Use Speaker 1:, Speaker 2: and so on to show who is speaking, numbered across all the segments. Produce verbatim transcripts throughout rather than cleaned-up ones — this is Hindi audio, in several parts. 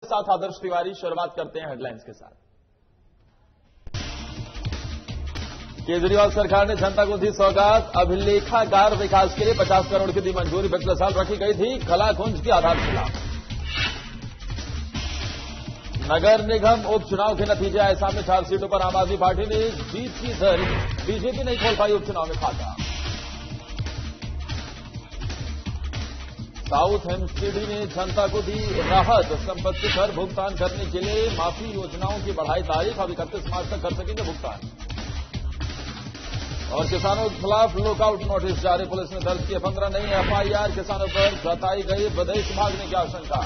Speaker 1: साथ आदर्श तिवारी शुरुआत करते हैं हेडलाइंस के साथ। केजरीवाल सरकार ने जनता को दी सौगात, अभिलेखागार विकास के लिए पचास करोड़ की दी मंजूरी। पिछले साल रखी गई थी कलाकुंज की आधारशिला। नगर निगम उपचुनाव के नतीजे आए सामने, चार सीटों पर आम आदमी पार्टी ने जीत की दर, बीजेपी नहीं खोल पाई उपचुनाव में खाता। साउथ एमसीडी ने जनता को दी राहत, संपत्ति कर भुगतान करने के लिए माफी योजनाओं की बढ़ाई तारीख, अब इकतीस मार्च तक कर सकेंगे भुगतान। और किसानों के खिलाफ लुकआउट नोटिस जारी, पुलिस ने दर्ज किए पंद्रह नई एफआईआर, किसानों पर जताई गई विदेश भागने की आशंका।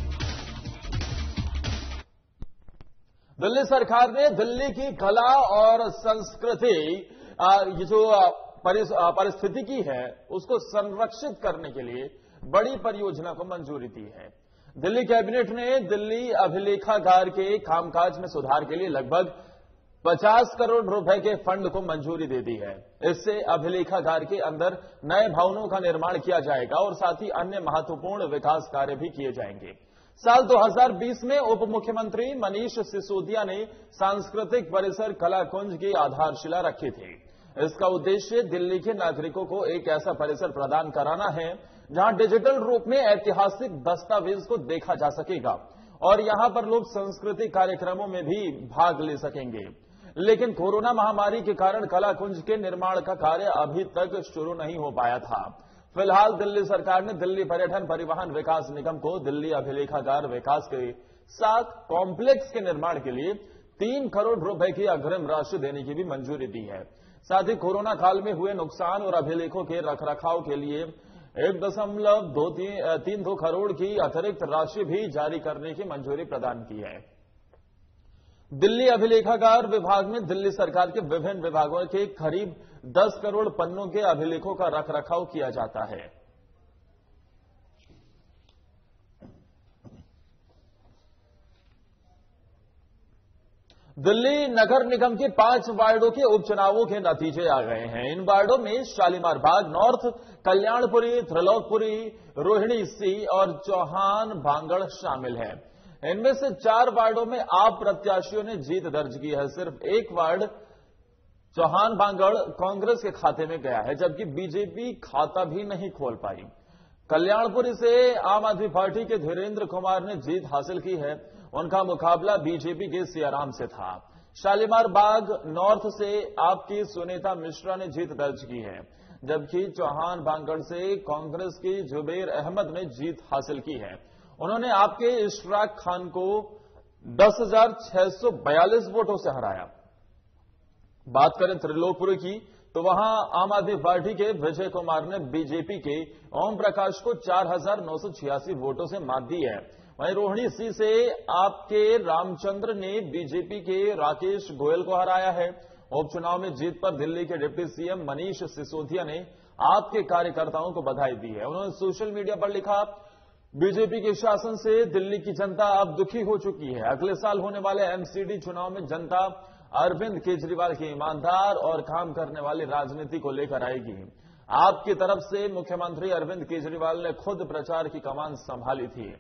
Speaker 1: दिल्ली सरकार ने दिल्ली की कला और संस्कृति, ये जो परिस्थितिकी है उसको संरक्षित करने के लिए बड़ी परियोजना को मंजूरी दी है। दिल्ली कैबिनेट ने दिल्ली अभिलेखागार के कामकाज में सुधार के लिए लगभग पचास करोड़ रुपए के फंड को मंजूरी दे दी है। इससे अभिलेखागार के अंदर नए भवनों का निर्माण किया जाएगा और साथ ही अन्य महत्वपूर्ण विकास कार्य भी किए जाएंगे। साल दो हज़ार बीस में उप मुख्यमंत्री मनीष सिसोदिया ने सांस्कृतिक परिसर कलाकुंज की आधारशिला रखी थी। इसका उद्देश्य दिल्ली के नागरिकों को एक ऐसा परिसर प्रदान कराना है जहां डिजिटल रूप में ऐतिहासिक दस्तावेज को देखा जा सकेगा और यहां पर लोग सांस्कृतिक कार्यक्रमों में भी भाग ले सकेंगे। लेकिन कोरोना महामारी के कारण कलाकुंज के निर्माण का कार्य अभी तक शुरू नहीं हो पाया था। फिलहाल दिल्ली सरकार ने दिल्ली पर्यटन परिवहन विकास निगम को दिल्ली अभिलेखागार विकास के साथ कॉम्प्लेक्स के निर्माण के लिए तीन करोड़ रुपए की अग्रिम राशि देने की भी मंजूरी दी है। साथ ही कोरोना काल में हुए नुकसान और अभिलेखों के रखरखाव के लिए एक दशमलव दो तीन तीन दो करोड़ की अतिरिक्त राशि भी जारी करने की मंजूरी प्रदान की है। दिल्ली अभिलेखागार विभाग में दिल्ली सरकार के विभिन्न विभागों के करीब दस करोड़ पन्नों के अभिलेखों का रखरखाव किया जाता है। दिल्ली नगर निगम के पांच वार्डों के उपचुनावों के नतीजे आ गए हैं। इन वार्डों में शालीमार बाग नॉर्थ, कल्याणपुरी, त्रिलोकपुरी, रोहिणी सी और चौहान भांगड़ शामिल है। इनमें से चार वार्डों में आप प्रत्याशियों ने जीत दर्ज की है। सिर्फ एक वार्ड चौहान भांगड़ कांग्रेस के खाते में गया है, जबकि बीजेपी खाता भी नहीं खोल पाई। कल्याणपुरी से आम आदमी पार्टी के धीरेन्द्र कुमार ने जीत हासिल की है। उनका मुकाबला बीजेपी के सियाराम से था। शालीमार बाग नॉर्थ से आपकी सुनीता मिश्रा ने जीत दर्ज की है, जबकि चौहान भांगड़ से कांग्रेस की जुबेर अहमद ने जीत हासिल की है। उन्होंने आपके इशराक खान को दस हजार छह सौ बयालीस वोटों से हराया। बात करें त्रिलोकपुरी की तो वहां आम आदमी पार्टी के विजय कुमार ने बीजेपी के ओम प्रकाश को चार हजार नौ सौ छियासी वोटों से मात दी है। वहीं रोहिणी सी से आपके रामचंद्र ने बीजेपी के राकेश गोयल को हराया है। उपचुनाव में जीत पर दिल्ली के डिप्टी सीएम मनीष सिसोदिया ने आपके कार्यकर्ताओं को बधाई दी है। उन्होंने सोशल मीडिया पर लिखा, बीजेपी के शासन से दिल्ली की जनता अब दुखी हो चुकी है। अगले साल होने वाले एमसीडी चुनाव में जनता अरविंद केजरीवाल की ईमानदार और काम करने वाली राजनीति को लेकर आएगी। आपकी तरफ से मुख्यमंत्री अरविंद केजरीवाल ने खुद प्रचार की कमान संभाली थी।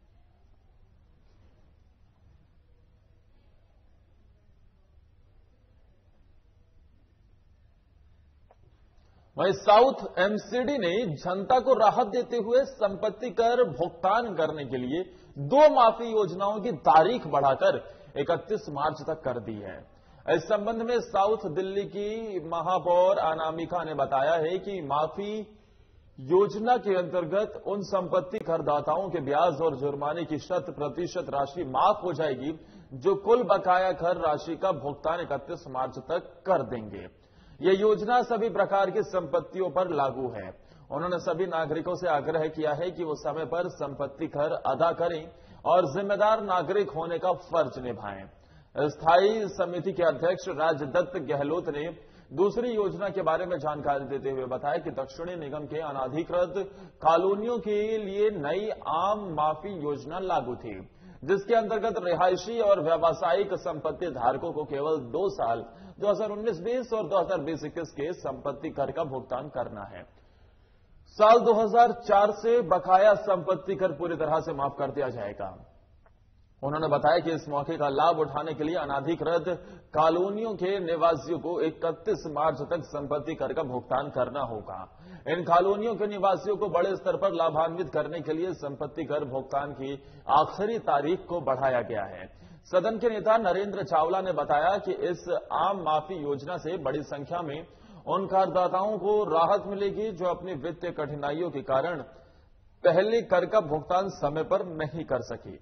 Speaker 1: वहीं साउथ एमसीडी ने जनता को राहत देते हुए संपत्ति कर भुगतान करने के लिए दो माफी योजनाओं की तारीख बढ़ाकर इकतीस मार्च तक कर दी है। इस संबंध में साउथ दिल्ली की महापौर अनामिका ने बताया है कि माफी योजना के अंतर्गत उन संपत्ति करदाताओं के ब्याज और जुर्माने की शत प्रतिशत राशि माफ हो जाएगी जो कुल बकाया कर राशि का भुगतान इकतीस मार्च तक कर देंगे। यह योजना सभी प्रकार की संपत्तियों पर लागू है। उन्होंने सभी नागरिकों से आग्रह किया है कि वो समय पर संपत्ति कर अदा करें और जिम्मेदार नागरिक होने का फर्ज निभाएं। स्थायी समिति के अध्यक्ष राजदत्त गहलोत ने दूसरी योजना के बारे में जानकारी देते हुए बताया कि दक्षिणी निगम के अनाधिकृत कॉलोनियों के लिए नई आम माफी योजना लागू थी, जिसके अंतर्गत रिहायशी और व्यावसायिक संपत्ति धारकों को केवल दो साल दो हज़ार उन्नीस बीस और दो हज़ार बीस इक्कीस के संपत्ति कर का भुगतान करना है। साल दो हज़ार चार से बकाया संपत्ति कर पूरी तरह से माफ कर दिया जाएगा। उन्होंने बताया कि इस मौके का लाभ उठाने के लिए अनाधिकृत कॉलोनियों के निवासियों को इकतीस मार्च तक संपत्ति कर का भुगतान करना होगा। इन कॉलोनियों के निवासियों को बड़े स्तर पर लाभान्वित करने के लिए संपत्ति कर भुगतान की आखिरी तारीख को बढ़ाया गया है। सदन के नेता नरेंद्र चावला ने बताया कि इस आम माफी योजना से बड़ी संख्या में उन करदाताओं को राहत मिलेगी जो अपनी वित्तीय कठिनाइयों के कारण पहले कर का भुगतान समय पर नहीं कर सके।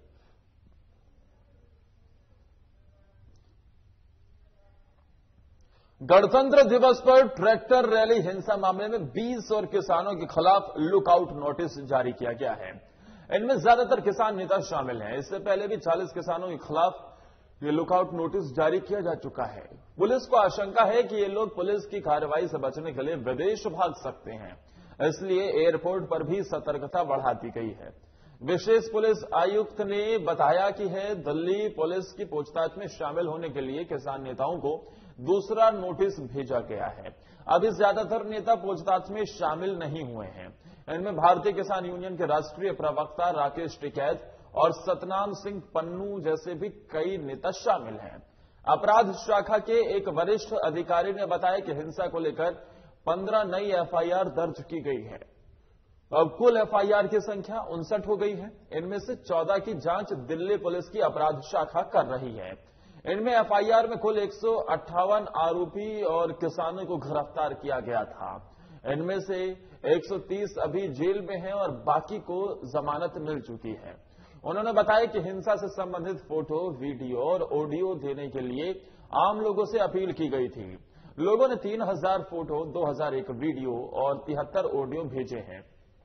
Speaker 1: गणतंत्र दिवस पर ट्रैक्टर रैली हिंसा मामले में बीस और किसानों के खिलाफ लुकआउट नोटिस जारी किया गया है। इनमें ज्यादातर किसान नेता शामिल हैं। इससे पहले भी चालीस किसानों के खिलाफ ये लुकआउट नोटिस जारी किया जा चुका है। पुलिस को आशंका है कि ये लोग पुलिस की कार्रवाई से बचने के लिए विदेश भाग सकते हैं, इसलिए एयरपोर्ट पर भी सतर्कता बढ़ा दी गई है। विशेष पुलिस आयुक्त ने बताया कि है दिल्ली पुलिस की पूछताछ में शामिल होने के लिए किसान नेताओं को दूसरा नोटिस भेजा गया है। अभी ज्यादातर नेता पूछताछ में शामिल नहीं हुए हैं। इनमें भारतीय किसान यूनियन के राष्ट्रीय प्रवक्ता राकेश टिकैत और सतनाम सिंह पन्नू जैसे भी कई नेता शामिल हैं। अपराध शाखा के एक वरिष्ठ अधिकारी ने बताया कि हिंसा को लेकर पंद्रह नई एफआईआर दर्ज की गई है। अब कुल एफआईआर की संख्या उनसठ हो गई है। इनमें से चौदह की जांच दिल्ली पुलिस की अपराध शाखा कर रही है। इनमें एफआईआर में कुल एक सौ अट्ठावन आरोपी और किसानों को गिरफ्तार किया गया था। इनमें से एक सौ तीस अभी जेल में हैं और बाकी को जमानत मिल चुकी है। उन्होंने बताया कि हिंसा से संबंधित फोटो, वीडियो और ऑडियो देने के लिए आम लोगों से अपील की गई थी। लोगों ने तीन हजार फोटो, दो हजार एक वीडियो और तिहत्तर ऑडियो भेजे हैं।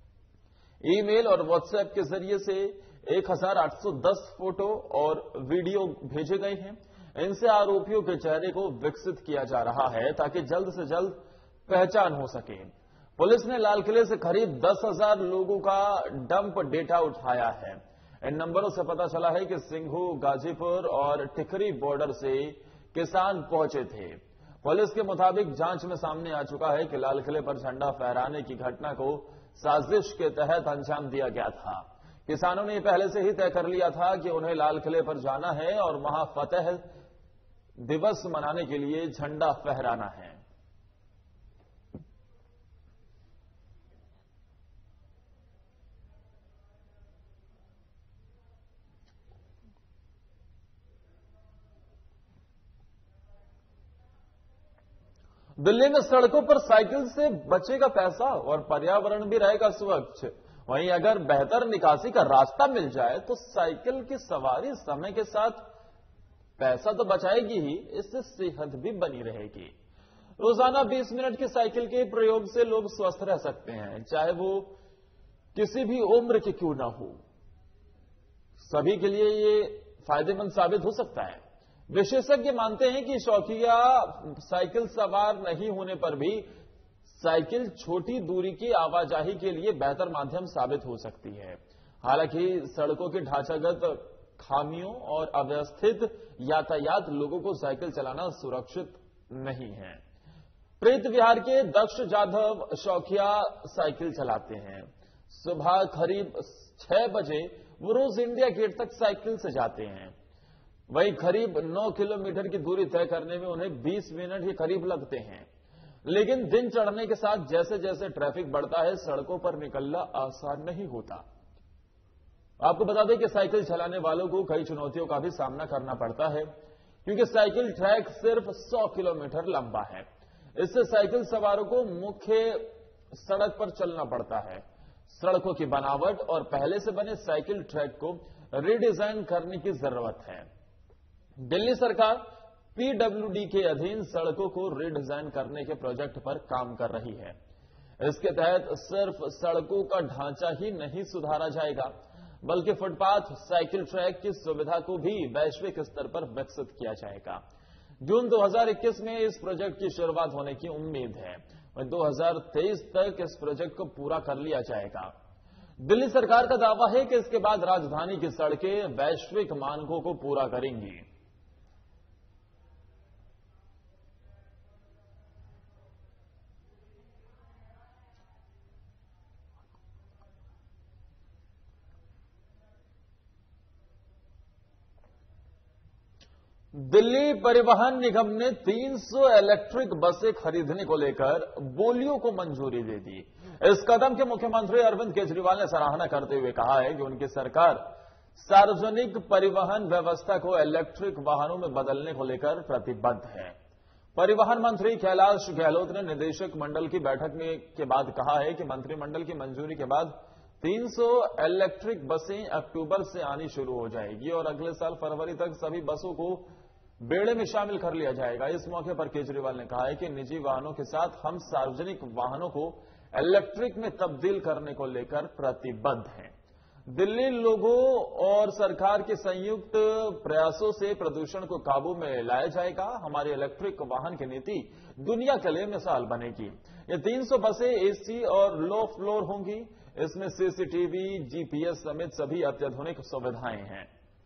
Speaker 1: ईमेल और व्हाट्सएप के जरिए से एक हजार आठ सौ दस फोटो और वीडियो भेजे गए हैं। इनसे आरोपियों के चेहरे को विकसित किया जा रहा है ताकि जल्द से जल्द पहचान हो सके। पुलिस ने लाल किले से करीब दस हजार लोगों का डंप डेटा उठाया है। इन नंबरों से पता चला है कि सिंघू, गाजीपुर और टिकरी बॉर्डर से किसान पहुंचे थे। पुलिस के मुताबिक जांच में सामने आ चुका है कि लाल किले पर झंडा फहराने की घटना को साजिश के तहत अंजाम दिया गया था। किसानों ने पहले से ही तय कर लिया था कि उन्हें लाल किले पर जाना है और वहां फतेह दिवस मनाने के लिए झंडा फहराना है। दिल्ली में सड़कों पर साइकिल से बचेगा पैसा और पर्यावरण भी रहेगा स्वच्छ। वहीं अगर बेहतर निकासी का रास्ता मिल जाए तो साइकिल की सवारी समय के साथ पैसा तो बचाएगी ही, इससे सेहत भी बनी रहेगी। रोजाना बीस मिनट की साइकिल के प्रयोग से लोग स्वस्थ रह सकते हैं, चाहे वो किसी भी उम्र के क्यों ना हो। सभी के लिए ये फायदेमंद साबित हो सकता है। विशेषज्ञ मानते हैं कि शौकिया साइकिल सवार नहीं होने पर भी साइकिल छोटी दूरी की आवाजाही के लिए बेहतर माध्यम साबित हो सकती है। हालांकि सड़कों की ढांचागत खामियों और अव्यवस्थित यातायात लोगों को साइकिल चलाना सुरक्षित नहीं है। प्रीत विहार के दक्ष जाधव शौकिया साइकिल चलाते हैं। सुबह करीब छह बजे वो रोज इंडिया गेट तक साइकिल से जाते हैं। वहीं करीब नौ किलोमीटर की दूरी तय करने में उन्हें बीस मिनट के करीब लगते हैं। लेकिन दिन चढ़ने के साथ जैसे जैसे ट्रैफिक बढ़ता है, सड़कों पर निकलना आसान नहीं होता। आपको बता दें कि साइकिल चलाने वालों को कई चुनौतियों का भी सामना करना पड़ता है, क्योंकि साइकिल ट्रैक सिर्फ सौ किलोमीटर लंबा है। इससे साइकिल सवारों को मुख्य सड़क पर चलना पड़ता है। सड़कों की बनावट और पहले से बने साइकिल ट्रैक को रीडिजाइन करने की जरूरत है। दिल्ली सरकार पीडब्ल्यूडी के अधीन सड़कों को रीडिजाइन करने के प्रोजेक्ट पर काम कर रही है। इसके तहत सिर्फ सड़कों का ढांचा ही नहीं सुधारा जाएगा, बल्कि फुटपाथ, साइकिल ट्रैक की सुविधा को भी वैश्विक स्तर पर विकसित किया जाएगा। जून दो हज़ार इक्कीस में इस प्रोजेक्ट की शुरुआत होने की उम्मीद है और दो हज़ार तेईस तक इस प्रोजेक्ट को पूरा कर लिया जाएगा। दिल्ली सरकार का दावा है कि इसके बाद राजधानी की सड़कें वैश्विक मानकों को पूरा करेंगी। दिल्ली परिवहन निगम ने तीन सौ इलेक्ट्रिक बसें खरीदने को लेकर बोलियों को मंजूरी दे दी। इस कदम के मुख्यमंत्री अरविंद केजरीवाल ने सराहना करते हुए कहा है कि उनकी सरकार सार्वजनिक परिवहन व्यवस्था को इलेक्ट्रिक वाहनों में बदलने को लेकर प्रतिबद्ध है। परिवहन मंत्री कैलाश गहलोत ने निदेशक मंडल की बैठक में के बाद कहा है कि मंत्रिमंडल की मंजूरी के बाद तीन सौ इलेक्ट्रिक बसें अक्टूबर से आनी शुरू हो जाएगी और अगले साल फरवरी तक सभी बसों को बेड़े में शामिल कर लिया जाएगा। इस मौके पर केजरीवाल ने कहा है कि निजी वाहनों के साथ हम सार्वजनिक वाहनों को इलेक्ट्रिक में तब्दील करने को लेकर प्रतिबद्ध हैं। दिल्ली लोगों और सरकार के संयुक्त प्रयासों से प्रदूषण को काबू में लाया जाएगा। हमारी इलेक्ट्रिक वाहन की नीति दुनिया के लिए मिसाल बनेगी। ये तीन सौ बसें एसी और लो फ्लोर होंगी। इसमें सीसीटीवी, जीपीएस समेत सभी अत्याधुनिक सुविधाएं हैं।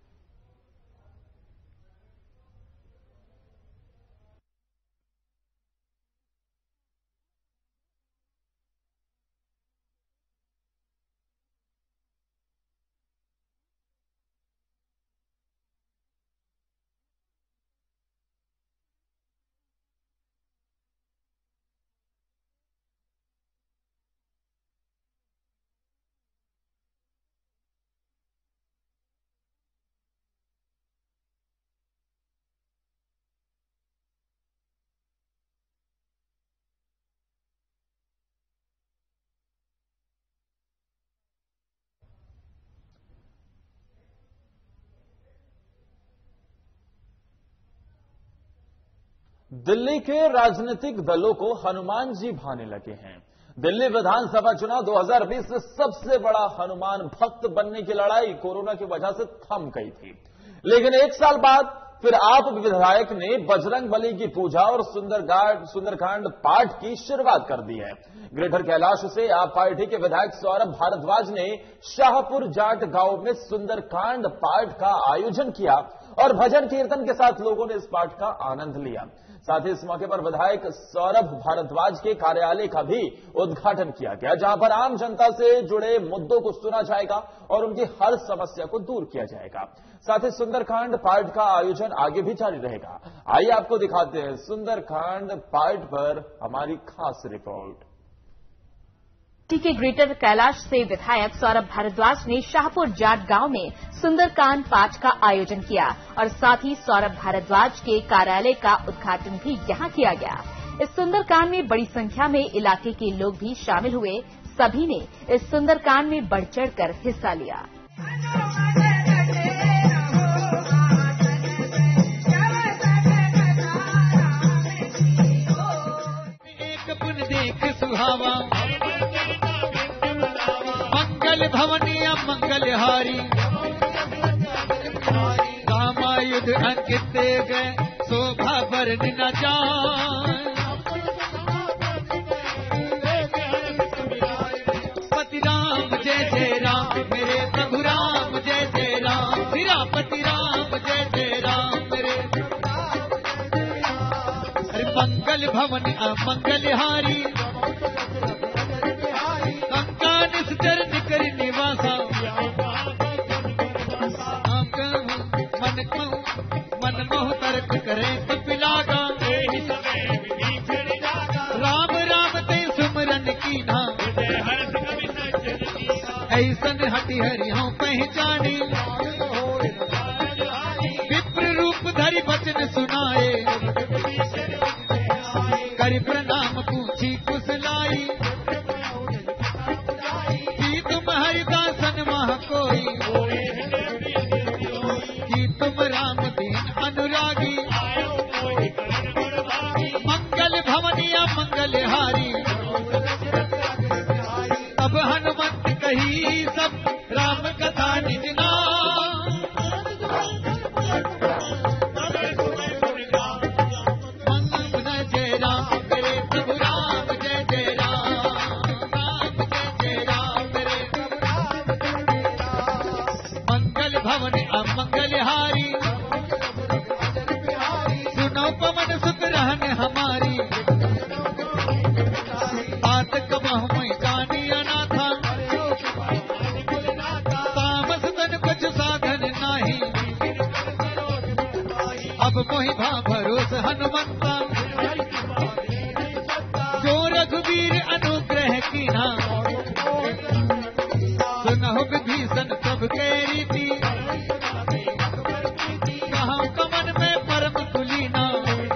Speaker 1: दिल्ली के राजनीतिक दलों को हनुमान जी भाने लगे हैं। दिल्ली विधानसभा चुनाव दो हज़ार बीस में सबसे बड़ा हनुमान भक्त बनने की लड़ाई कोरोना की वजह से थम गई थी, लेकिन एक साल बाद फिर आप विधायक ने बजरंग बली की पूजा और सुंदरकांड सुंदरकांड पाठ की शुरुआत कर दी है। ग्रेटर कैलाश से आप पार्टी के विधायक सौरभ भारद्वाज ने शाहपुर जाट गांव में सुंदरकांड पाठ का आयोजन किया और भजन कीर्तन के साथ लोगों ने इस पाठ का आनंद लिया। साथ ही इस मौके पर विधायक सौरभ भारद्वाज के कार्यालय का भी उद्घाटन किया गया, जहां पर आम जनता से जुड़े मुद्दों को सुना जाएगा और उनकी हर समस्या को दूर किया जाएगा। साथ ही सुंदरकांड पाठ का आयोजन आगे भी जारी रहेगा। आइए आपको दिखाते हैं सुंदरकांड पाठ पर हमारी खास रिपोर्ट।
Speaker 2: के ग्रेटर कैलाश से विधायक सौरभ भारद्वाज ने शाहपुर जाट गांव में सुंदरकांड पाठ का आयोजन किया और साथ ही सौरभ भारद्वाज के कार्यालय का उद्घाटन भी यहां किया गया। इस सुंदरकांड में बड़ी संख्या में इलाके के लोग भी शामिल हुए। सभी ने इस सुंदरकांड में बढ़ चढ़कर हिस्सा लिया।
Speaker 3: सुहावा मंगल भवनिया मंगलहारी रामायुध अंकित दे गए शोभा वर्ण न जाए। पति राम जय जय राम मेरे प्रभु राम जय जय राम सिरापति राम जय जय राम मेरे मंगल भवन अमंगलहारी चरण कर निवासा मन मन मोह तर्क करे कपिलागा राम राम ते सुमरन की ना ऐसन हटि हरि हूँ पहचानी विप्र रूप धरि वचन सुनाए करि प्रणाम पूछी कुशलाई कोई कि तुम राम दीन अनुरागी मंगल भवनिया मंगलहारी। अब हनुमंत कही सब राम कथा निज नाम मंगल जय राम मेरे प्रभु राम जय जय राम राम जय जय राम मेरे भवन अमंगलहारी अब मोहि भा भरोस हनुमंता, जो रघुवीर अनुग्रह कीन्हा, सुनहु विभीषण सब के रीति, कहाँ कमन में परम कुलीना,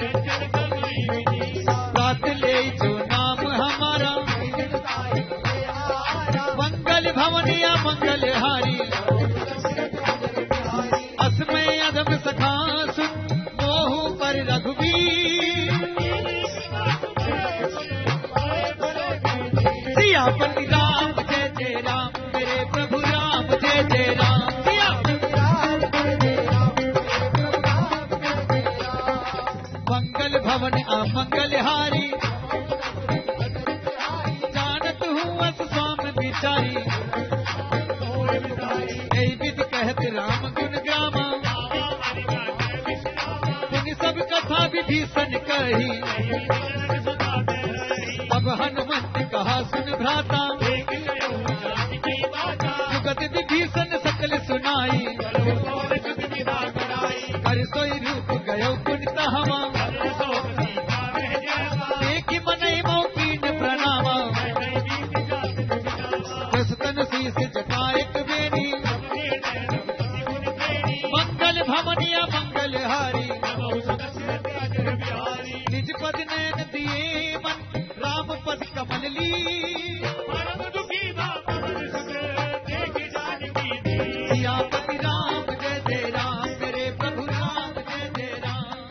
Speaker 3: प्रात ले जो नाम हमारा, मंगल भवनिया मंगल हारी, असमय अदम सखा सुन मोहु पर रघुवीर, सियापति राम जय जय राम, मेरे प्रभु राम जय जय राम, सियापति राम जय जय राम, मंगल भवन अमंगल हारी, जानत हूँ अस स्वाम विचारी, यही विधि कहत राम गुण ग्रामा, पुनि सब कथा विभीषण कही, अब हनुमंत कहा सुन भ्राता, जुगत विभीषण सकल सुनाई, कर सोई रूप गयो पुनित हवा, देखि मनई मो कीन प्रणामा, दसतन शीस जटायक बेनी, मंगल भवनिया मंगल हारी, निज पद नैन दिए मन, राम पद कमल ली, सियापति राम जय जय राम, मेरे प्रभु राम जय जय राम।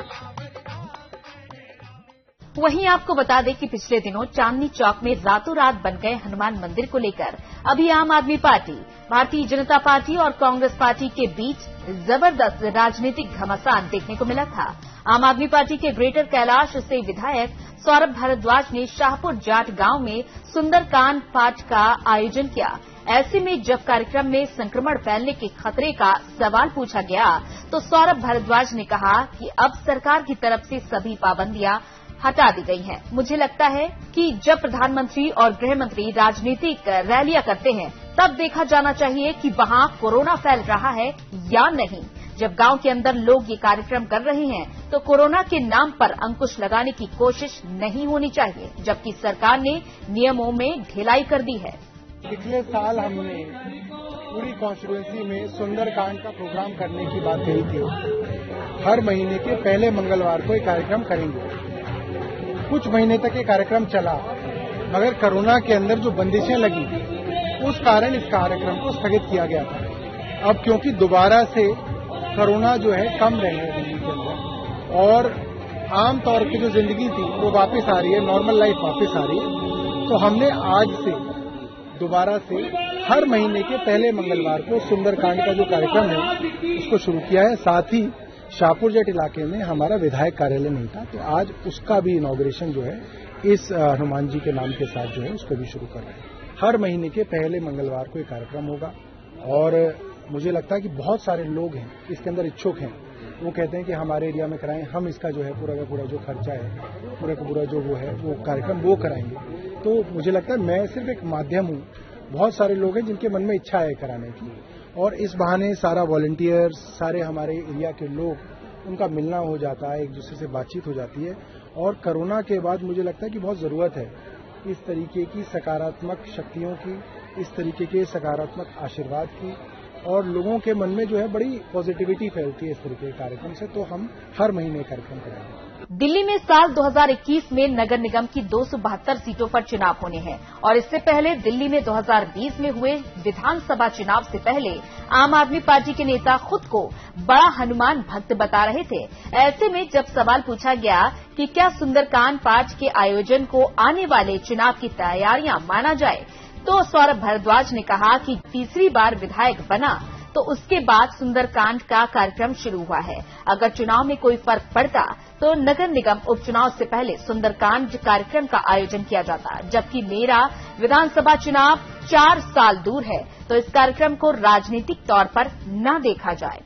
Speaker 2: वहीं आपको बता दें कि पिछले दिनों चांदनी चौक में रातों रात बन गए हनुमान मंदिर को लेकर अभी आम आदमी पार्टी, भारतीय जनता पार्टी और कांग्रेस पार्टी के बीच जबरदस्त राजनीतिक घमासान देखने को मिला था। आम आदमी पार्टी के ग्रेटर कैलाश से विधायक सौरभ भारद्वाज ने शाहपुर जाट गांव में सुंदरकांड पाठ का आयोजन किया। ऐसे में जब कार्यक्रम में संक्रमण फैलने के खतरे का सवाल पूछा गया तो सौरभ भारद्वाज ने कहा कि अब सरकार की तरफ से सभी पाबंदियां हटा दी गई हैं। मुझे लगता है कि जब प्रधानमंत्री और गृह मंत्री राजनीतिक रैलियां करते हैं तब देखा जाना चाहिए कि वहां कोरोना फैल रहा है या नहीं। जब गांव के अंदर लोग ये कार्यक्रम कर रहे हैं तो कोरोना के नाम पर अंकुश लगाने की कोशिश नहीं होनी चाहिए, जबकि सरकार ने नियमों में ढिलाई कर दी है।
Speaker 4: पिछले साल हमने पूरी कॉन्स्टिट्यूएंसी में सुंदरकांड का प्रोग्राम करने की बात कही थी। हर महीने के पहले मंगलवार को ये कार्यक्रम करेंगे। कुछ महीने तक ये कार्यक्रम चला, मगर कोरोना के अंदर जो बंदिशें लगी उस कारण इस कार्यक्रम को स्थगित किया गया था। अब क्योंकि दोबारा से कोरोना जो है कम रहे हैं दिल्ली के अंदर और आम तौर की जो जिंदगी थी वो वापस आ रही है, नॉर्मल लाइफ वापस आ रही है, तो हमने आज से दोबारा से हर महीने के पहले मंगलवार को सुंदरकांड का जो कार्यक्रम है उसको शुरू किया है। साथ ही शाहपुर जेट इलाके में हमारा विधायक कार्यालय नहीं था, तो आज उसका भी इनॉग्रेशन जो है इस हनुमान जी के नाम के साथ जो है उसको भी शुरू कर रहे हैं। हर महीने के पहले मंगलवार को ये कार्यक्रम होगा और मुझे लगता है कि बहुत सारे लोग हैं इसके अंदर इच्छुक हैं। वो कहते हैं कि हमारे एरिया में कराएं, हम इसका जो है पूरा का पूरा जो खर्चा है पूरा का पूरा जो वो है वो कार्यक्रम वो कराएंगे। तो मुझे लगता है मैं सिर्फ एक माध्यम हूँ, बहुत सारे लोग हैं जिनके मन में इच्छा है कराने की और इस बहाने सारा वॉलंटियर्स, सारे हमारे एरिया के लोग, उनका मिलना हो जाता है, एक दूसरे से बातचीत हो जाती है। और कोरोना के बाद मुझे लगता है कि बहुत ज़रूरत है इस तरीके की सकारात्मक शक्तियों की, इस तरीके के सकारात्मक आशीर्वाद की, और लोगों के मन में जो है बड़ी पॉजिटिविटी फैलती है इस तरीके के कार्यक्रम से। तो हम हर महीने कार्यक्रम कराएंगे।
Speaker 2: दिल्ली में साल दो हज़ार इक्कीस में नगर निगम की दो सौ बहत्तर सीटों पर चुनाव होने हैं और इससे पहले दिल्ली में दो हज़ार बीस में हुए विधानसभा चुनाव से पहले आम आदमी पार्टी के नेता खुद को बड़ा हनुमान भक्त बता रहे थे। ऐसे में जब सवाल पूछा गया कि क्या सुंदरकांड पाठ के आयोजन को आने वाले चुनाव की तैयारियां माना जाए, तो सौरभ भारद्वाज ने कहा कि तीसरी बार विधायक बना तो उसके बाद सुंदरकांड का कार्यक्रम शुरू हुआ है। अगर चुनाव में कोई फर्क पड़ता तो नगर निगम उपचुनाव से पहले सुंदरकांड कार्यक्रम का आयोजन किया जाता, जबकि मेरा विधानसभा चुनाव चार साल दूर है तो इस कार्यक्रम को राजनीतिक तौर पर न देखा जाए।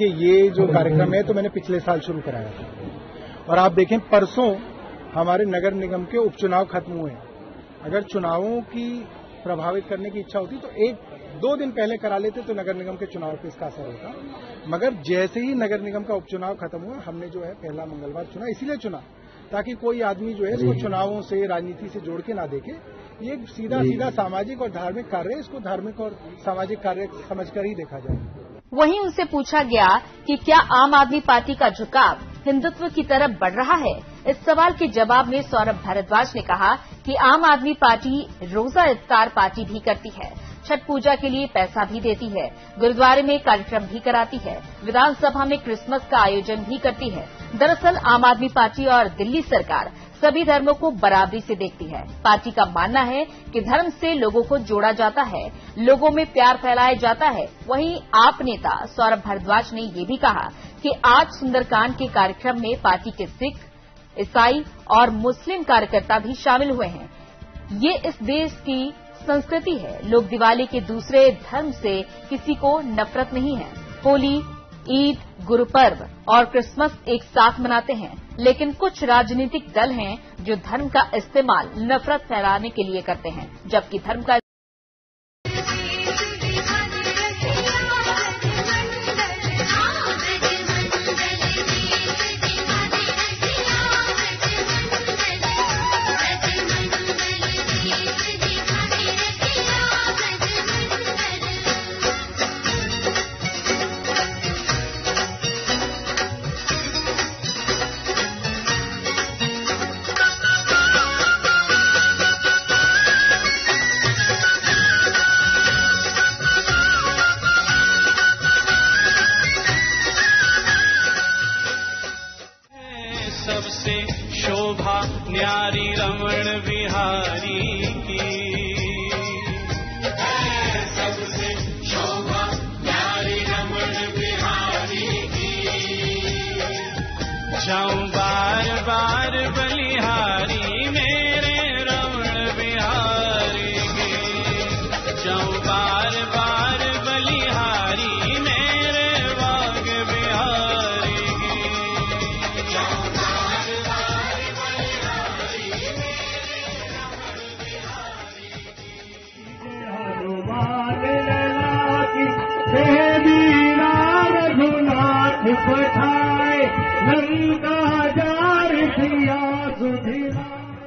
Speaker 4: ये जो कार्यक्रम है तो मैंने पिछले साल शुरू कराया था और आप देखें परसों हमारे नगर निगम के उपचुनाव खत्म हुए। अगर चुनावों की प्रभावित करने की इच्छा होती तो एक दो दिन पहले करा लेते तो नगर निगम के चुनाव पे इसका असर होता। मगर जैसे ही नगर निगम का उपचुनाव खत्म हुआ, हमने जो है पहला मंगलवार चुना, इसीलिए चुना ताकि कोई आदमी जो है इसको चुनावों से, राजनीति से जोड़ के ना देखे। ये सीधा सीधा सामाजिक और धार्मिक कार्य है, इसको धार्मिक और सामाजिक कार्य समझकर ही देखा जाए।
Speaker 2: वहीं उनसे पूछा गया कि क्या आम आदमी पार्टी का झुकाव हिंदुत्व की तरफ बढ़ रहा है। इस सवाल के जवाब में सौरभ भारद्वाज ने कहा कि आम आदमी पार्टी रोजा इफ्तार पार्टी भी करती है, छठ पूजा के लिए पैसा भी देती है, गुरुद्वारे में कार्यक्रम भी कराती है, विधानसभा में क्रिसमस का आयोजन भी करती है। दरअसल आम आदमी पार्टी और दिल्ली सरकार सभी धर्मों को बराबरी से देखती है। पार्टी का मानना है कि धर्म से लोगों को जोड़ा जाता है, लोगों में प्यार फैलाया जाता है। वहीं आप नेता सौरभ भारद्वाज ने ये भी कहा कि आज सुंदरकांड के कार्यक्रम में पार्टी के सिख, ईसाई और मुस्लिम कार्यकर्ता भी शामिल हुए हैं। ये इस देश की संस्कृति है। लोग दिवाली के दूसरे धर्म से किसी को नफरत नहीं है। होली, ईद, गुरु पर्व और क्रिसमस एक साथ मनाते हैं, लेकिन कुछ राजनीतिक दल हैं जो धर्म का इस्तेमाल नफरत फैलाने के लिए करते हैं, जबकि धर्म का
Speaker 3: सबसे शोभा न्यारी रमण बिहारी की, सबसे शोभा न्यारी रमण बिहारी की। जाऊं बार बार बलिहारी मेरे रमण बिहारी की, जाऊं बार बार बलिहारी मेरे बाग बिहारी की, जाऊं
Speaker 5: पठाए लंका जार सिया सुधिरा।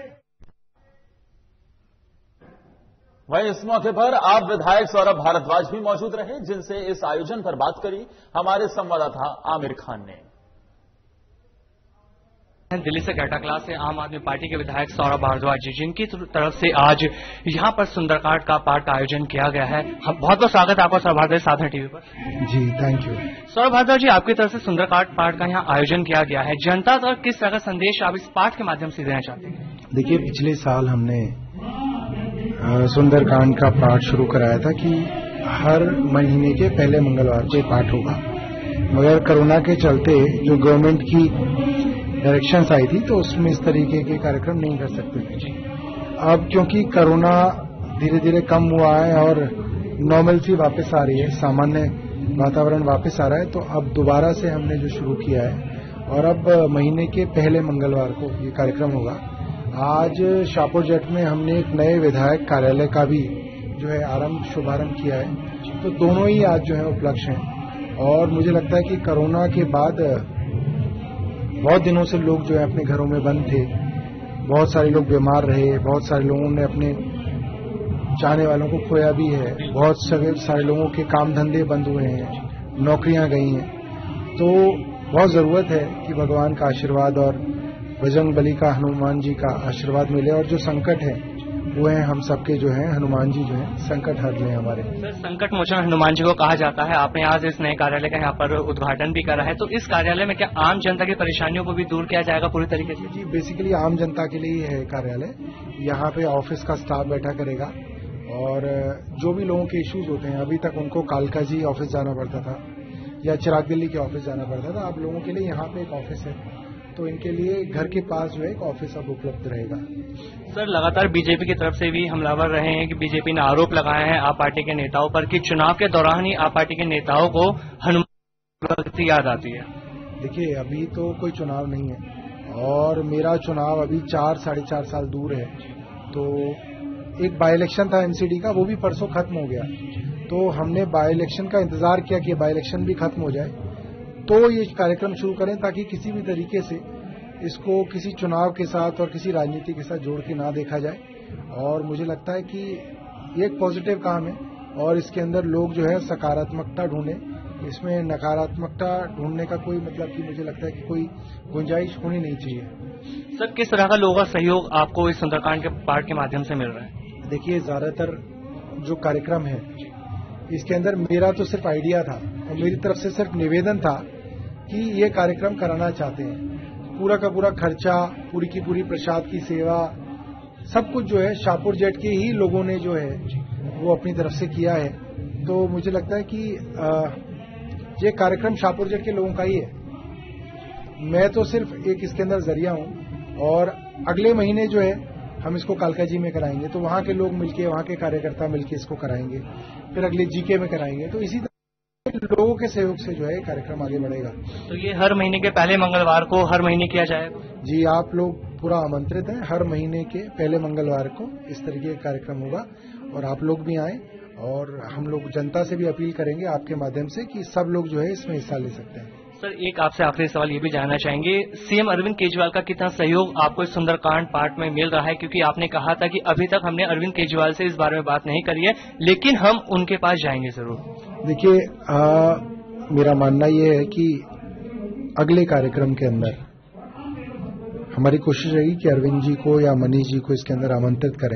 Speaker 1: वहीं इस मौके पर आप विधायक सौरभ भारद्वाज भी मौजूद रहे, जिनसे इस आयोजन पर बात करी हमारे संवाददाता आमिर खान ने।
Speaker 6: दिल्ली से कैटा क्लास से आम आदमी पार्टी के विधायक सौरभ भारद्वाज जी, जिनकी तरफ से आज यहां पर सुंदरकांड का पाठ का आयोजन किया गया है। बहुत बहुत स्वागत है आपका सौरभ भारद्वाज साधना टीवी पर।
Speaker 4: जी थैंक यू।
Speaker 6: सौरभ भारद्वाज जी, आपकी तरफ से सुंदरकांड पाठ का यहाँ आयोजन किया गया है, जनता तक किस तरह का संदेश आप इस पाठ के माध्यम से देना चाहते हैं?
Speaker 4: देखिए, पिछले साल हमने सुंदरकांड का पाठ शुरू कराया था कि हर महीने के पहले मंगलवार को पाठ होगा, मगर कोरोना के चलते जो गवर्नमेंट की डायरेक्शंस आई थी तो उसमें इस तरीके के कार्यक्रम नहीं कर सकते थे। अब क्योंकि कोरोना धीरे धीरे कम हुआ है और नॉर्मलसी वापस आ रही है, सामान्य वातावरण वापस आ रहा है, तो अब दोबारा से हमने जो शुरू किया है और अब महीने के पहले मंगलवार को ये कार्यक्रम होगा। आज शाहपुर जेट में हमने एक नए विधायक कार्यालय का भी जो है आरंभ शुभारंभ किया है, तो दोनों ही आज जो है उपलक्ष्य हैं। और मुझे लगता है कि कोरोना के बाद बहुत दिनों से लोग जो है अपने घरों में बंद थे, बहुत सारे लोग बीमार रहे, बहुत सारे लोगों ने अपने चाहने वालों को खोया भी है, बहुत सारे लोगों के काम धंधे बंद हुए हैं, नौकरियां गई हैं। तो बहुत जरूरत है कि भगवान का आशीर्वाद और बजरंग बली का, हनुमान जी का आशीर्वाद मिले और जो संकट है वो है हम सबके जो है हनुमान जी जो है संकट हर लें हमारे।
Speaker 6: सर, संकट मोचन हनुमान जी को कहा जाता है। आपने आज इस नए कार्यालय का यहाँ पर उद्घाटन भी करा है, तो इस कार्यालय में क्या आम जनता की परेशानियों को भी दूर किया जाएगा पूरी तरीके से?
Speaker 4: जी, बेसिकली आम जनता के लिए ही है कार्यालय। यहाँ पे ऑफिस का स्टाफ बैठा करेगा और जो भी लोगों के इश्यूज होते हैं, अभी तक उनको कालका जी ऑफिस जाना पड़ता था या चिराग दिल्ली के ऑफिस जाना पड़ता था, अब लोगों के लिए यहाँ पे एक ऑफिस है, तो इनके लिए घर के पास जो है एक ऑफिस अब उपलब्ध रहेगा।
Speaker 6: सर, लगातार बीजेपी की तरफ से भी हमलावर रहे हैं कि बीजेपी ने आरोप लगाए हैं आप पार्टी के नेताओं पर कि चुनाव के दौरान ही आप पार्टी के नेताओं को हनुमान भक्ति याद आती है।
Speaker 4: देखिए, अभी तो कोई चुनाव नहीं है और मेरा चुनाव अभी चार साढ़े चार साल दूर है, तो एक बाई इलेक्शन था एनसीडी का, वो भी परसों खत्म हो गया। तो हमने बाई इलेक्शन का इंतजार किया कि बाई इलेक्शन भी खत्म हो जाए तो ये कार्यक्रम शुरू करें, ताकि किसी भी तरीके से इसको किसी चुनाव के साथ और किसी राजनीति के साथ जोड़ के ना देखा जाए। और मुझे लगता है कि ये एक पॉजिटिव काम है और इसके अंदर लोग जो है सकारात्मकता ढूंढें, इसमें नकारात्मकता ढूंढने का कोई मतलब कि मुझे लगता है कि कोई गुंजाइश होनी नहीं चाहिए।
Speaker 6: सर, किस तरह का लोगों का सहयोग आपको इस सुंदरकांड के पाठ के माध्यम से मिल रहा है?
Speaker 4: देखिए, ज्यादातर जो कार्यक्रम है इसके अंदर मेरा तो सिर्फ आइडिया था और मेरी तरफ से सिर्फ निवेदन था कि ये कार्यक्रम कराना चाहते हैं। पूरा का पूरा खर्चा, पूरी की पूरी प्रसाद की सेवा, सब कुछ जो है शाहपुर जेट के ही लोगों ने जो है वो अपनी तरफ से किया है। तो मुझे लगता है कि आ, ये कार्यक्रम शाहपुर जेट के लोगों का ही है। मैं तो सिर्फ एक इसके अंदर जरिया हूं और अगले महीने जो है हम इसको कालका जी में कराएंगे, तो वहां के लोग मिलके, वहां के कार्यकर्ता मिलके इसको कराएंगे, फिर अगले जीके में कराएंगे। तो इसी तरह लोगों के सहयोग से जो है कार्यक्रम आगे बढ़ेगा।
Speaker 6: तो ये हर महीने के पहले मंगलवार को हर महीने किया जाएगा?
Speaker 4: जी, आप लोग पूरा आमंत्रित हैं। हर महीने के पहले मंगलवार को इस तरीके का कार्यक्रम होगा और आप लोग भी आएं और हम लोग जनता से भी अपील करेंगे आपके माध्यम से कि सब लोग जो है इसमें हिस्सा ले सकते हैं।
Speaker 6: सर, एक आपसे आखिरी सवाल ये भी जानना चाहेंगे, सीएम अरविंद केजरीवाल का कितना सहयोग आपको इस सुंदरकांड पाठ में मिल रहा है? क्योंकि आपने कहा था कि अभी तक हमने अरविंद केजरीवाल से इस बारे में बात नहीं करी है, लेकिन हम उनके पास जाएंगे जरूर।
Speaker 4: देखिए, मेरा मानना ये है कि अगले कार्यक्रम के अंदर हमारी कोशिश रहेगी कि अरविंद जी को या मनीष जी को इसके अंदर आमंत्रित करें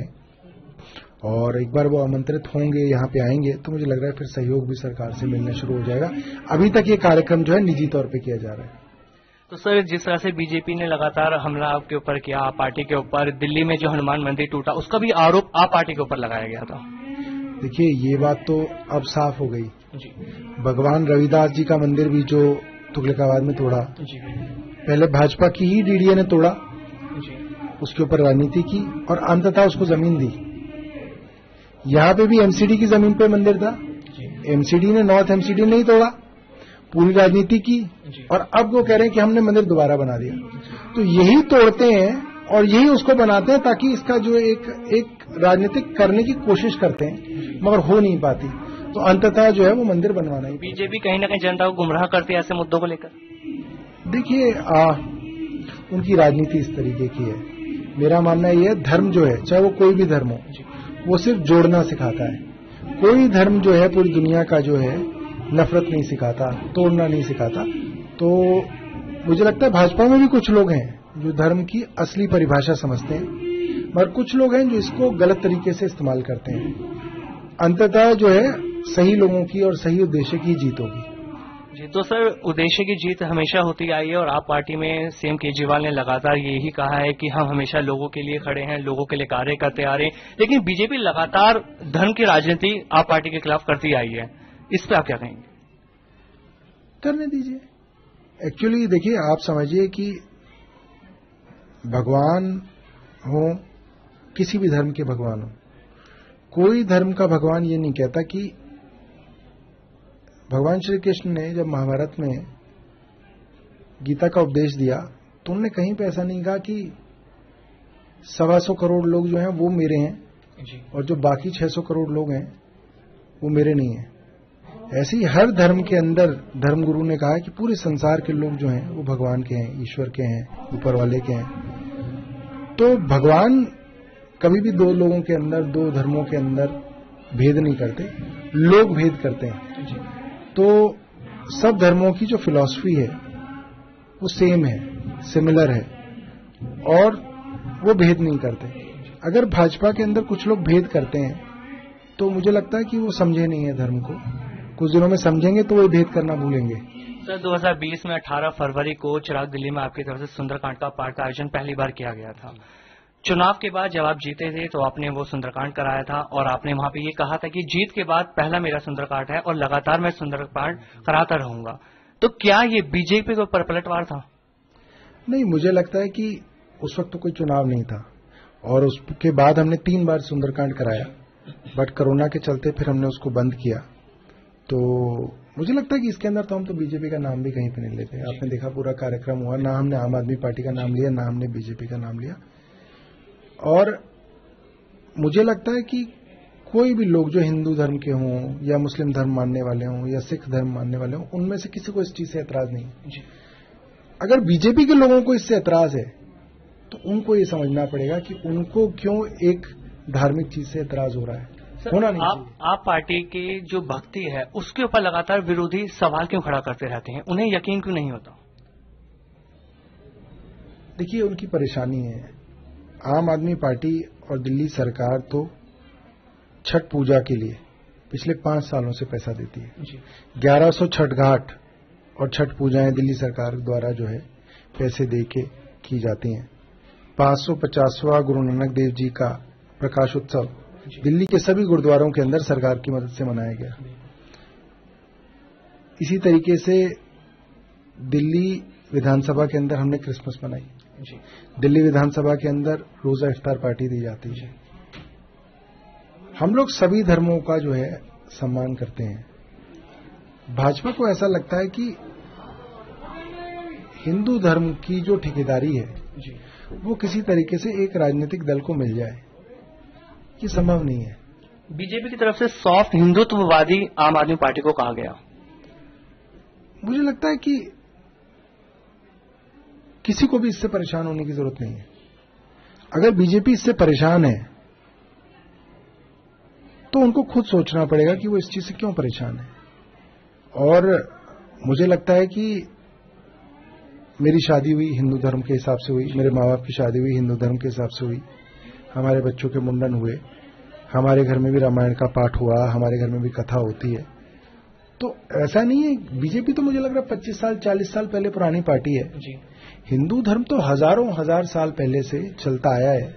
Speaker 4: और एक बार वो आमंत्रित होंगे, यहाँ पे आएंगे, तो मुझे लग रहा है फिर सहयोग भी सरकार से मिलना शुरू हो जाएगा। अभी तक ये कार्यक्रम जो है निजी तौर पे किया जा रहा है।
Speaker 6: तो सर, जिस तरह से बीजेपी ने लगातार हमला आपके ऊपर किया, आप पार्टी के ऊपर, दिल्ली में जो हनुमान मंदिर टूटा उसका भी आरोप आप पार्टी के ऊपर लगाया गया था।
Speaker 4: देखिए, ये बात तो अब साफ हो गई
Speaker 6: जी।
Speaker 4: भगवान रविदास जी का मंदिर भी जो तुगलकाबाद में तोड़ा,
Speaker 6: जी।
Speaker 4: पहले भाजपा की ही डीडीए ने तोड़ा,
Speaker 6: जी।
Speaker 4: उसके ऊपर राजनीति की और अंततः उसको जमीन दी। यहाँ पे भी एमसीडी की जमीन पे मंदिर था, एमसीडी ने, नॉर्थ एमसीडी ने ही तोड़ा, पूरी राजनीति की, और अब वो कह रहे हैं कि हमने मंदिर दोबारा बना दिया। तो यही तोड़ते हैं और यही उसको बनाते हैं ताकि इसका जो एक एक राजनीतिक करने की कोशिश करते हैं, मगर हो नहीं पाती। तो अंततः जो है वो मंदिर बनवाना ही।
Speaker 6: बीजेपी कहीं ना कहीं जनता को गुमराह करती है ऐसे मुद्दों को लेकर।
Speaker 4: देखिए, उनकी राजनीति इस तरीके की है। मेरा मानना यह है, धर्म जो है, चाहे वो कोई भी धर्म हो, वो सिर्फ जोड़ना सिखाता है। कोई धर्म जो है पूरी दुनिया का जो है नफरत नहीं सिखाता, तोड़ना नहीं सिखाता। तो मुझे लगता है भाजपा में भी कुछ लोग हैं जो धर्म की असली परिभाषा समझते हैं, मगर कुछ लोग हैं जो इसको गलत तरीके से इस्तेमाल करते हैं। अंततः जो है सही लोगों की और सही उद्देश्य की जीत होगी।
Speaker 6: जी, तो सर, उद्देश्य की जीत हमेशा होती आई है और आप पार्टी में सीएम केजरीवाल ने लगातार यही कहा है कि हम हमेशा लोगों के लिए खड़े हैं, लोगों के लिए कार्य करते आ रहे हैं, लेकिन बीजेपी लगातार धर्म की राजनीति आप पार्टी के खिलाफ करती आई है। इस पर आप क्या कहेंगे?
Speaker 4: करने दीजिए। एक्चुअली देखिए, आप समझिए कि भगवान हो, किसी भी धर्म के भगवान हो, कोई धर्म का भगवान ये नहीं कहता कि भगवान श्री कृष्ण ने जब महाभारत में गीता का उपदेश दिया तो उन्होंने कहीं पे ऐसा नहीं कहा कि सवा सौ करोड़ लोग जो हैं वो मेरे हैं जी, और जो बाकी छह सौ करोड़ लोग हैं वो मेरे नहीं हैं। ऐसे ही हर धर्म के अंदर धर्मगुरु ने कहा कि पूरे संसार के लोग जो हैं वो भगवान के हैं, ईश्वर के हैं, ऊपर वाले के हैं। तो भगवान कभी भी दो लोगों के अंदर, दो धर्मों के अंदर भेद नहीं करते, लोग भेद करते हैं जी। तो सब धर्मों की जो फिलॉसफी है वो सेम है, सिमिलर है, और वो भेद नहीं करते। अगर भाजपा के अंदर कुछ लोग भेद करते हैं तो मुझे लगता है कि वो समझे नहीं है धर्म को। कुछ दिनों में समझेंगे तो वो भेद करना भूलेंगे।
Speaker 6: सर, दो हज़ार बीस में अठारह फरवरी को चिराग दिल्ली में आपकी तरफ से सुंदरकांड का पाठ का आयोजन पहली बार किया गया था। चुनाव के बाद जब आप जीते थे तो आपने वो सुंदरकांड कराया था और आपने वहां पे ये कहा था कि जीत के बाद पहला मेरा सुंदरकांड है और लगातार मैं सुंदरकांड कराता रहूंगा। तो क्या ये बीजेपी के ऊपर पलटवार था?
Speaker 4: नहीं, मुझे लगता है कि उस वक्त तो कोई चुनाव नहीं था और उसके बाद हमने तीन बार सुंदरकांड कराया, बट कोरोना के चलते फिर हमने उसको बंद किया। तो मुझे लगता है कि इसके अंदर तो हम तो बीजेपी का नाम भी कहीं पे नहीं लेते। आपने देखा पूरा कार्यक्रम हुआ, ना हमने आम आदमी पार्टी का नाम लिया, ना हमने बीजेपी का नाम लिया। और मुझे लगता है कि कोई भी लोग जो हिंदू धर्म के हों या मुस्लिम धर्म मानने वाले हों या सिख धर्म मानने वाले हों, उनमें से किसी को इस चीज से एतराज नहीं है। अगर बीजेपी के लोगों को इससे एतराज है तो उनको ये समझना पड़ेगा कि उनको क्यों एक धार्मिक चीज से एतराज हो रहा है। होना नहीं
Speaker 6: आप, आप पार्टी की जो भक्ति है उसके ऊपर लगातार विरोधी सवाल क्यों खड़ा करते रहते हैं, उन्हें यकीन क्यों नहीं होता?
Speaker 4: देखिए, उनकी परेशानी है। आम आदमी पार्टी और दिल्ली सरकार तो छठ पूजा के लिए पिछले पांच सालों से पैसा देती है। ग्यारह सौ छठ घाट और छठ पूजाएं दिल्ली सरकार द्वारा जो है पैसे दे के की जाती हैं। पांच सौ पचासवां गुरु नानक देव जी का प्रकाश उत्सव दिल्ली के सभी गुरुद्वारों के अंदर सरकार की मदद से मनाया गया। इसी तरीके से दिल्ली विधानसभा के अंदर हमने क्रिसमस मनाई। दिल्ली विधानसभा के अंदर रोजा इफ्तार पार्टी दी जाती है। हम लोग सभी धर्मों का जो है सम्मान करते हैं। भाजपा को ऐसा लगता है कि हिंदू धर्म की जो ठेकेदारी है वो किसी तरीके से एक राजनीतिक दल को मिल जाए, ये संभव नहीं है।
Speaker 6: बीजेपी की तरफ से सॉफ्ट हिंदुत्ववादी आम आदमी पार्टी को कहा गया।
Speaker 4: मुझे लगता है कि किसी को भी इससे परेशान होने की जरूरत नहीं है। अगर बीजेपी इससे परेशान है तो उनको खुद सोचना पड़ेगा कि वो इस चीज से क्यों परेशान है। और मुझे लगता है कि मेरी शादी हुई हिंदू धर्म के हिसाब से हुई, मेरे माँ बाप की शादी हुई हिंदू धर्म के हिसाब से हुई, हमारे बच्चों के मुंडन हुए, हमारे घर में भी रामायण का पाठ हुआ, हमारे घर में भी कथा होती है। तो ऐसा नहीं है। बीजेपी तो मुझे लग रहा है पच्चीस साल चालीस साल पहले पुरानी पार्टी है। जी। हिंदू धर्म तो हजारों हजार साल पहले से चलता आया है।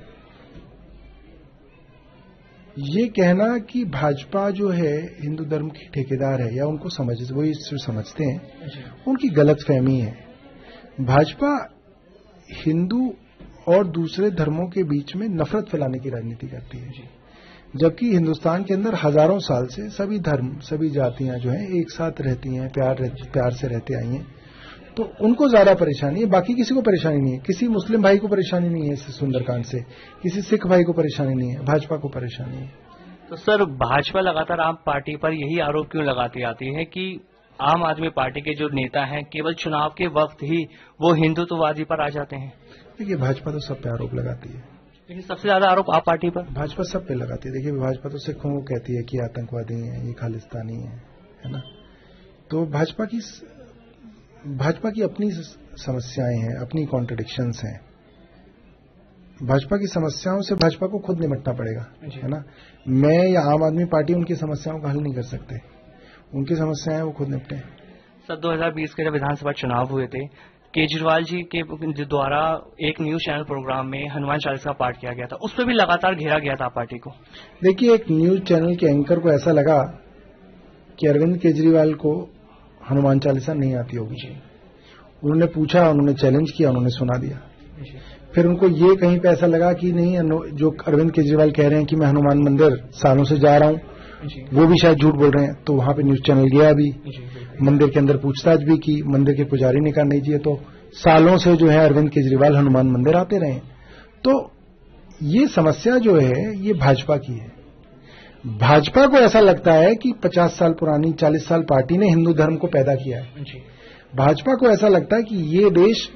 Speaker 4: ये कहना कि भाजपा जो है हिंदू धर्म की ठेकेदार है या उनको समझ वो इससे समझते हैं, उनकी गलतफहमी है। भाजपा हिंदू और दूसरे धर्मों के बीच में नफरत फैलाने की राजनीति करती है, जबकि हिंदुस्तान के अंदर हजारों साल से सभी धर्म सभी जातियां जो हैं एक साथ रहती हैं, प्यार प्यार से रहते आई हैं। तो उनको ज्यादा परेशानी है, बाकी किसी को परेशानी नहीं है। किसी मुस्लिम भाई को परेशानी नहीं है इस सुंदरकांड से, किसी सिख भाई को परेशानी नहीं है, भाजपा को परेशानी है।
Speaker 6: तो सर, भाजपा लगातार आम पार्टी पर यही आरोप क्यों लगाती आती है कि आम आदमी पार्टी के जो नेता हैं केवल चुनाव के वक्त ही वो हिंदुत्ववादी पर आ जाते हैं?
Speaker 4: देखिए, भाजपा तो सब पे आरोप लगाती है,
Speaker 6: लेकिन सबसे ज्यादा आरोप आप पार्टी पर?
Speaker 4: भाजपा सब पे लगाती है। देखिए, भाजपा तो सिखों को कहती है कि आतंकवादी हैं, ये खालिस्तानी है, है ना। तो भाजपा की भाजपा की अपनी समस्याएं हैं, अपनी कॉन्ट्रडिक्शंस हैं। भाजपा की समस्याओं से भाजपा को खुद निपटना पड़ेगा, है ना। मैं या आम आदमी पार्टी उनकी समस्याओं का हल नहीं कर सकते। उनकी समस्याएं वो खुद निपटे।
Speaker 6: सर, दो हज़ार बीस के जब विधानसभा चुनाव हुए थे, केजरीवाल जी के द्वारा एक न्यूज चैनल प्रोग्राम में हनुमान चालीसा का पाठ किया गया था, उस पर भी लगातार घेरा गया था पार्टी को।
Speaker 4: देखिए, एक न्यूज चैनल के एंकर को ऐसा लगा कि अरविंद केजरीवाल को हनुमान चालीसा नहीं आती होगी। उन्होंने पूछा, उन्होंने चैलेंज किया, उन्होंने सुना दिया। फिर उनको ये कहीं पे ऐसा लगा कि नहीं, जो अरविंद केजरीवाल कह रहे हैं कि मैं हनुमान मंदिर सालों से जा रहा हूं, वो भी शायद झूठ बोल रहे हैं। तो वहां पे न्यूज चैनल गया भी, मंदिर के अंदर पूछताछ भी की। मंदिर के पुजारी ने कहा नहीं जी, तो सालों से जो है अरविंद केजरीवाल हनुमान मंदिर आते रहे। तो ये समस्या जो है ये भाजपा की है। भाजपा को ऐसा लगता है कि पचास साल पुरानी चालीस साल पार्टी ने हिंदू धर्म को पैदा किया है। भाजपा को ऐसा लगता है कि ये देश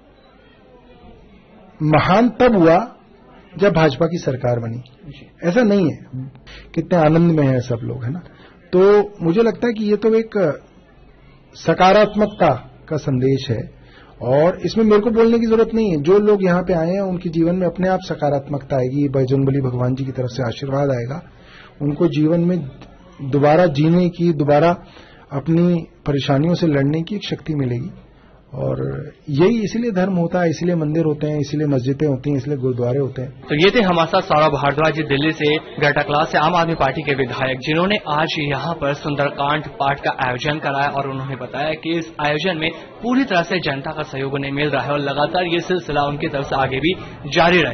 Speaker 4: महान तब हुआ जब भाजपा की सरकार बनी। ऐसा नहीं है, कितने आनंद में है सब लोग, है ना। तो मुझे लगता है कि ये तो एक सकारात्मकता का संदेश है और इसमें मेरे को बोलने की जरूरत नहीं है। जो लोग यहाँ पे आए हैं उनके जीवन में अपने आप सकारात्मकता आएगी, बजरंगबली भगवान जी की तरफ से आशीर्वाद आएगा, उनको जीवन में दोबारा जीने की, दोबारा अपनी परेशानियों से लड़ने की एक शक्ति मिलेगी। और यही इसलिए धर्म होता है, इसलिए मंदिर होते हैं, इसलिए मस्जिदें होती हैं, इसलिए गुरुद्वारे होते हैं।
Speaker 6: तो ये थे हमारे साथ सौरभ भारद्वाज जी, दिल्ली से ग्रेटर क्लास से आम आदमी पार्टी के विधायक, जिन्होंने आज यहाँ पर सुंदरकांड पाठ का आयोजन कराया और उन्होंने बताया कि इस आयोजन में पूरी तरह से जनता का सहयोग उन्हें मिल रहा है और लगातार ये सिलसिला उनकी तरफ से आगे भी जारी रहे।